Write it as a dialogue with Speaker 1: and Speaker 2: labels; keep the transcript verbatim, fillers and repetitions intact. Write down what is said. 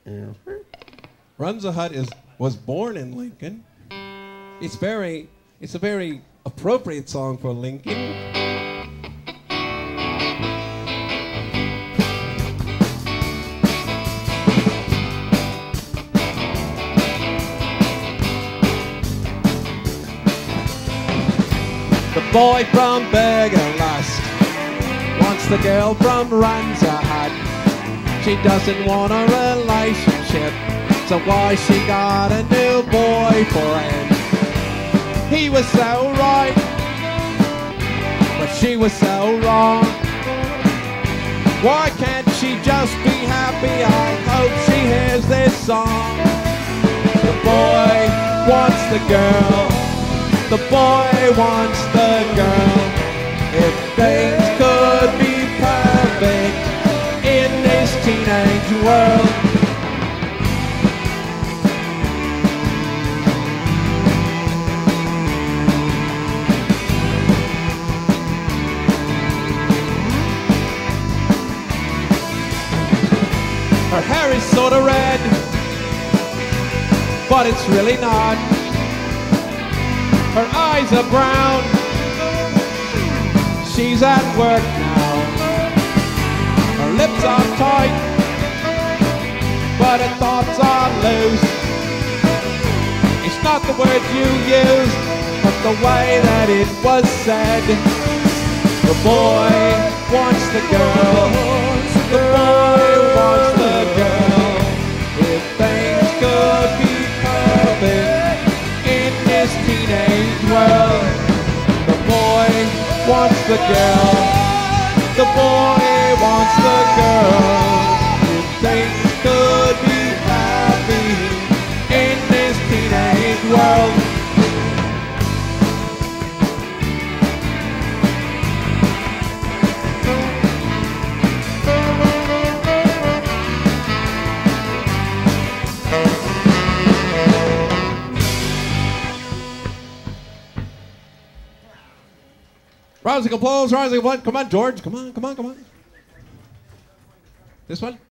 Speaker 1: Run the Hut is was born in Lincoln. It's very, it's a very appropriate song for Lincoln. The boy from Beggar Lust wants the girl from Runs a Hut. She doesn't want a relationship, so why she got a new boyfriend? He was so right, but she was so wrong. Why can't she just be happy? I hope she hears this song. The boy wants the girl, the boy wants the girl. If things could be perfect in this teenage world. Her hair is sort of red, but it's really not. Her eyes are brown. She's at work now. Her lips are tight, but her thoughts are loose. It's not the words you used, but the way that it was said. The boy wants the girl. The boy wants the girl. If things could be perfect in this teenage world. The boy wants the girl. The boy wants the girl. If things could be happy in this teenage world. Rousing applause, rousing applause. Come on, George. Come on, come on, come on. This one?